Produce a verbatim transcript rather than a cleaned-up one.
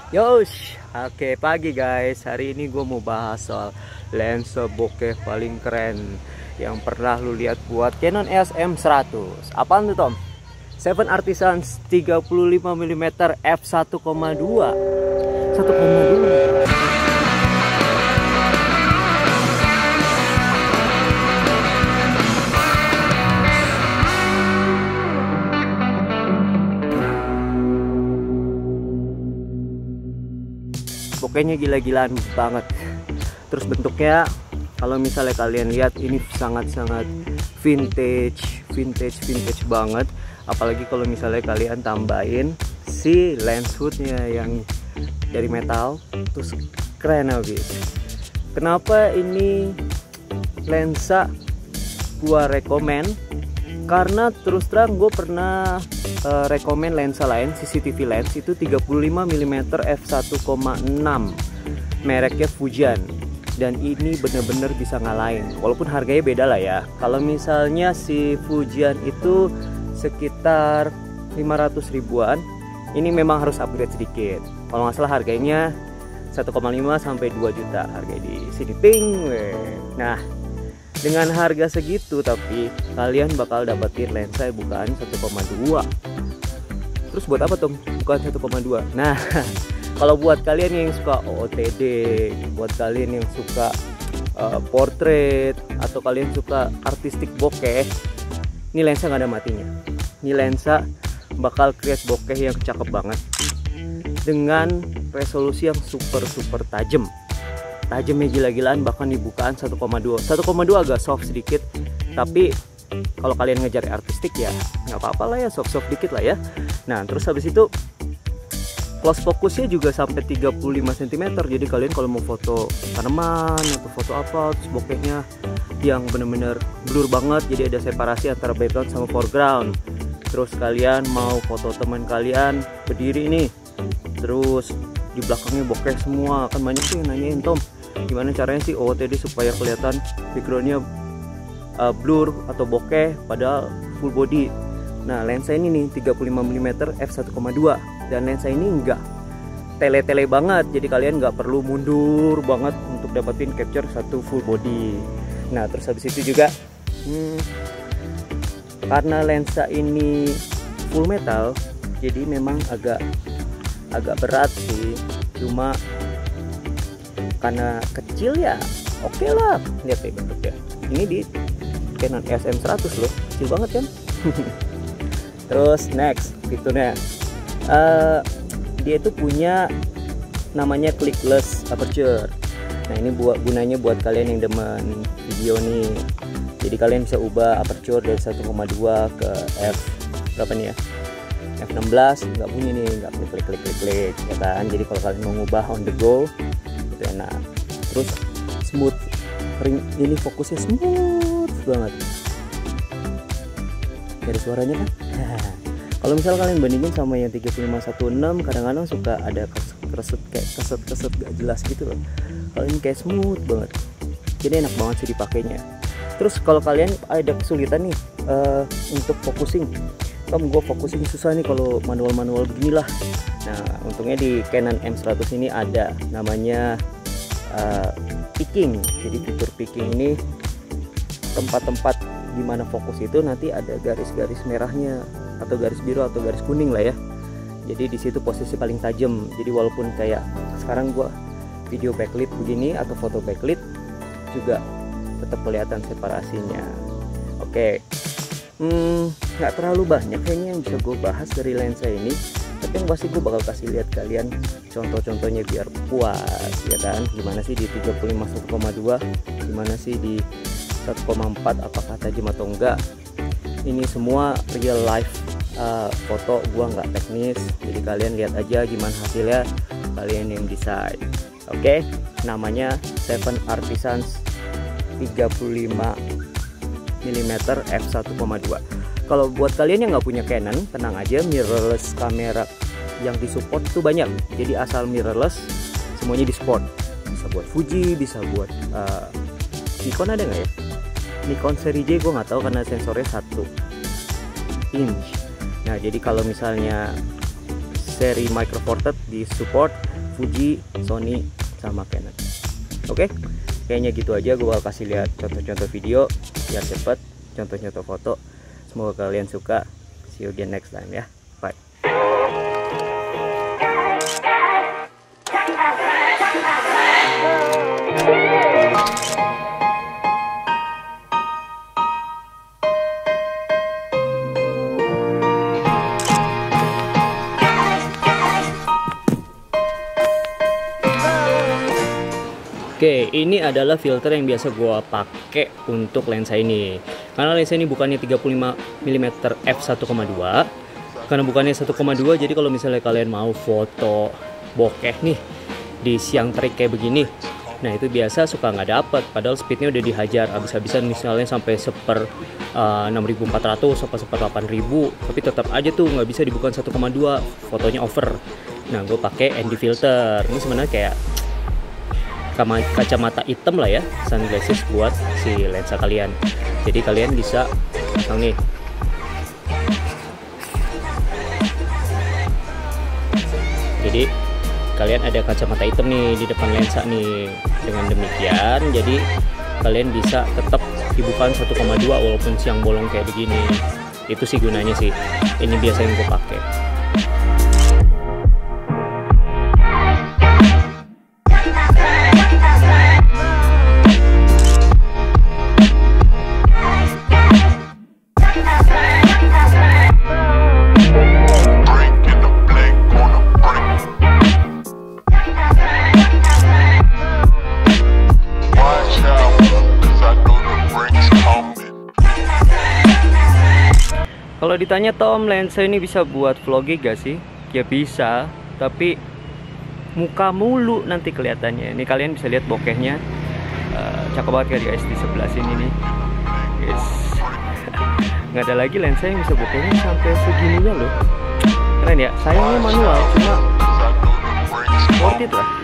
Yosh, oke pagi guys. Hari ini gue mau bahas soal lensa bokeh paling keren yang pernah lu lihat buat Canon E O S M seratus. Apaan tuh Tom? Seven Artisans tiga puluh lima milimeter f satu koma dua. satu koma dua. Bokehnya gila-gilaan banget. Terus bentuknya kalau misalnya kalian lihat ini sangat-sangat vintage, vintage, vintage banget. Apalagi kalau misalnya kalian tambahin si lens hoodnya yang dari metal, terus keren habis. Kenapa ini lensa gua rekomen? Karena terus terang gue pernah uh, rekomen lensa lain, C C T V lens itu tiga puluh lima milimeter f satu koma enam, mereknya Fujian, dan ini bener-bener bisa ngalahin walaupun harganya beda lah ya. Kalau misalnya si Fujian itu sekitar lima ratus ribuan, ini memang harus upgrade sedikit. Kalau nggak salah harganya satu koma lima sampai dua juta harga di sini ting. Nah, dengan harga segitu tapi kalian bakal dapetin lensa bukaan satu koma dua. Terus buat apa Tom? Bukan satu koma dua. Nah, kalau buat kalian yang suka O O T D, buat kalian yang suka uh, portrait, atau kalian suka artistik bokeh, ini lensa nggak ada matinya. Ini lensa bakal create bokeh yang cakep banget dengan resolusi yang super super tajam. Tajamnya gila-gilaan, bahkan di bukaan satu koma dua. satu koma dua agak soft sedikit, tapi kalau kalian ngejar artistik ya nggak apa-apa lah ya, soft-soft dikit lah ya. Nah, terus habis itu close fokusnya juga sampai tiga puluh lima sentimeter. Jadi kalian kalau mau foto tanaman atau foto apa, terus bokehnya yang bener-bener blur banget, jadi ada separasi antara background sama foreground. Terus kalian mau foto teman kalian berdiri nih, terus di belakangnya bokeh semua, kan banyak sih yang nanyain Tom, gimana caranya sih O O T D supaya kelihatan backgroundnya uh, blur atau bokeh padahal full body. Nah, lensa ini nih tiga puluh lima milimeter f satu koma dua, dan lensa ini enggak tele-tele banget, jadi kalian nggak perlu mundur banget untuk dapetin capture satu full body. Nah, terus habis itu juga hmm, karena lensa ini full metal, jadi memang agak agak berat sih, cuma karena kecil ya oke okay lah. Lihat deh bentuknya, ini di Canon E O S M seratus loh, kecil banget kan. Terus next fiturnya, uh, dia itu punya namanya clickless aperture. Nah, ini buat gunanya buat kalian yang demen video nih, jadi kalian bisa ubah aperture dari satu koma dua ke f berapa nih ya, f enam belas, nggak bunyi nih, nggak klik klik klik klik klik ya kan. Jadi kalau kalian mau ngubah on the go itu enak. Terus smooth, ring ini fokusnya smooth banget. Dari suaranya kan. Kalau misal kalian bandingin sama yang tiga puluh lima satu enam, kadang-kadang suka ada keset kayak keset-keset gak jelas gitu loh. Kalau ini kayak smooth banget, jadi enak banget sih dipakainya. Terus kalau kalian ada kesulitan nih uh, untuk focusing, Tom gue focusing susah nih kalau manual-manual beginilah. Nah, untungnya di Canon M seratus ini ada namanya uh, picking. Jadi fitur picking ini tempat-tempat dimana fokus itu nanti ada garis-garis merahnya atau garis biru atau garis kuning lah ya. Jadi di situ posisi paling tajam. Jadi walaupun kayak sekarang gua video backlit begini atau foto backlit juga tetap kelihatan separasinya. Oke, hmm, nggak terlalu banyak kayaknya yang bisa gue bahas dari lensa ini, tapi yang pasti gue bakal kasih lihat kalian contoh-contohnya biar puas ya kan. Gimana sih di tiga puluh lima satu koma dua, gimana sih di satu koma empat, apakah tajam atau enggak. Ini semua real life uh, foto, gua nggak teknis, jadi kalian lihat aja gimana hasilnya, kalian yang decide. Oke, okay? Namanya Seven Artisans tiga puluh lima milimeter f satu koma dua. Kalau buat kalian yang nggak punya Canon, tenang aja, mirrorless kamera yang disupport tuh banyak. Jadi asal mirrorless semuanya di support. Bisa buat Fuji, bisa buat uh, Nikon ada nggak ya? Nikon seri J gue nggak tahu karena sensornya satu inch. Nah, jadi kalau misalnya seri Micro Four Third di support Fuji, Sony, sama Canon. Oke, kayaknya gitu aja. Gue bakal kasih lihat contoh-contoh video biar cepet, contoh-contoh foto. Semoga kalian suka. See you again next time ya. Bye. Oke, ini adalah filter yang biasa gua pakai untuk lensa ini. Karena lensa ini bukannya tiga puluh lima milimeter f satu koma dua. Karena bukannya satu koma dua, jadi kalau misalnya kalian mau foto bokeh nih di siang terik kayak begini, nah itu biasa suka nggak dapet. Padahal speednya udah dihajar habis-habisan, misalnya sampai seper uh, enam ribu empat ratus sampai seper delapan ribu, tapi tetap aja tuh nggak bisa dibuka satu koma dua, fotonya over. Nah, gue pakai N D filter. Ini sebenarnya kayak kacamata hitam lah ya, sunglasses buat si lensa kalian. Jadi kalian bisa pasang nih. Jadi kalian ada kacamata hitam nih di depan lensa nih. Dengan demikian jadi kalian bisa tetap dibuka satu koma dua walaupun siang bolong kayak begini. Itu sih gunanya sih. Ini biasa yang gue pakai. Kalau ditanya Tom, lensa ini bisa buat vlogging gak sih? Ya bisa, tapi muka mulu nanti kelihatannya. Ini kalian bisa lihat bokehnya, uh, cakep banget kayak di S di sebelah sini nih. Yes. Nggak ada lagi lensa yang bisa bokehnya sampai segininya loh. Keren ya, sayangnya manual, cuma worth it lah.